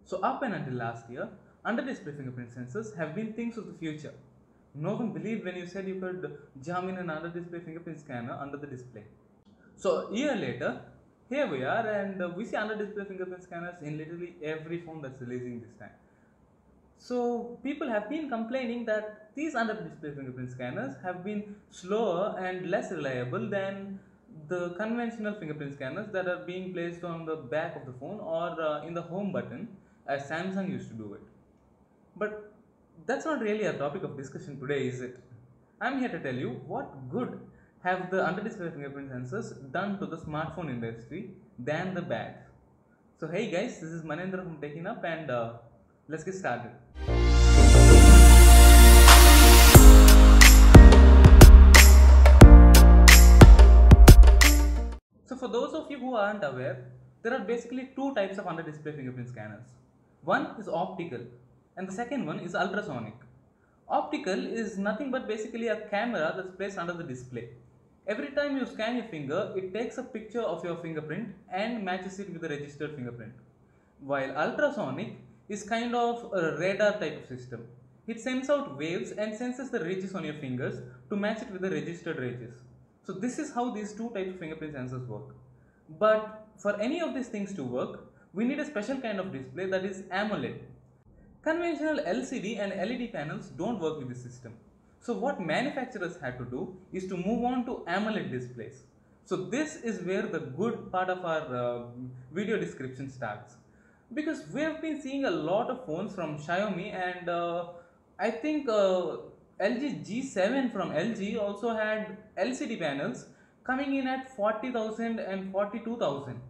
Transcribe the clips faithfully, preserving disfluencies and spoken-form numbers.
So up and until last year, under-display fingerprint sensors have been things of the future. No one believed when you said you could jam in an under-display fingerprint scanner under the display. So a year later, here we are, and uh, we see under-display fingerprint scanners in literally every phone that's releasing this time. So people have been complaining that these under-display fingerprint scanners have been slower and less reliable than the conventional fingerprint scanners that are being placed on the back of the phone or uh, in the home button as Samsung used to do it. But that's not really a topic of discussion today, is it? I'm here to tell you what good have the under-display fingerprint sensors done to the smartphone industry than the bad. So hey guys, this is Manendra from Taking Up, and uh, let's get started. So for those of you who aren't aware, there are basically two types of under-display fingerprint scanners. One is optical and the second one is ultrasonic. Optical is nothing but basically a camera that's placed under the display. Every time you scan your finger, it takes a picture of your fingerprint and matches it with the registered fingerprint. While ultrasonic is kind of a radar type of system. It sends out waves and senses the ridges on your fingers to match it with the registered ridges. So this is how these two types of fingerprint sensors work. But for any of these things to work, we need a special kind of display, that is AMOLED. Conventional L C D and L E D panels don't work with this system. So what manufacturers had to do is to move on to AMOLED displays. So this is where the good part of our uh, video description starts. Because we have been seeing a lot of phones from Xiaomi, and uh, I think uh, L G G seven from L G also had L C D panels coming in at forty thousand and forty-two thousand.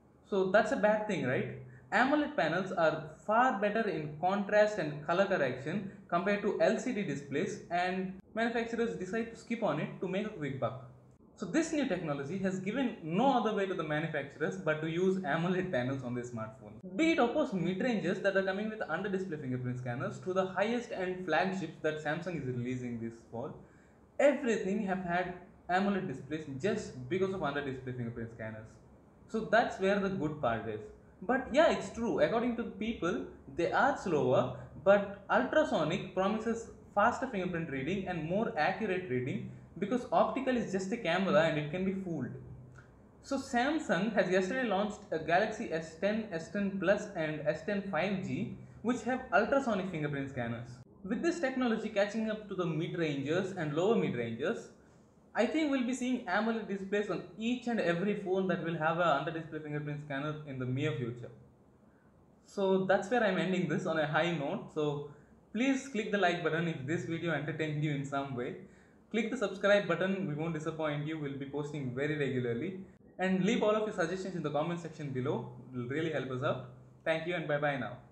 So that's a bad thing, right? AMOLED panels are far better in contrast and color correction compared to L C D displays, and manufacturers decide to skip on it to make a quick buck. So this new technology has given no other way to the manufacturers but to use AMOLED panels on their smartphones. Be it opposed mid-ranges that are coming with under-display fingerprint scanners to the highest end flagships that Samsung is releasing this fall, everything have had AMOLED displays just because of under-display fingerprint scanners. So that's where the good part is. But yeah, it's true, according to people, they are slower, but ultrasonic promises faster fingerprint reading and more accurate reading, because optical is just a camera and it can be fooled. So Samsung has yesterday launched a Galaxy S ten, S ten Plus and S ten five G which have ultrasonic fingerprint scanners. With this technology catching up to the mid-rangers and lower mid-rangers, I think we'll be seeing AMOLED displays on each and every phone that will have a under-display fingerprint scanner in the near future. So that's where I'm ending this on a high note. So please click the like button if this video entertained you in some way. Click the subscribe button, we won't disappoint you, we'll be posting very regularly. And leave all of your suggestions in the comment section below, it will really help us out. Thank you and bye bye now.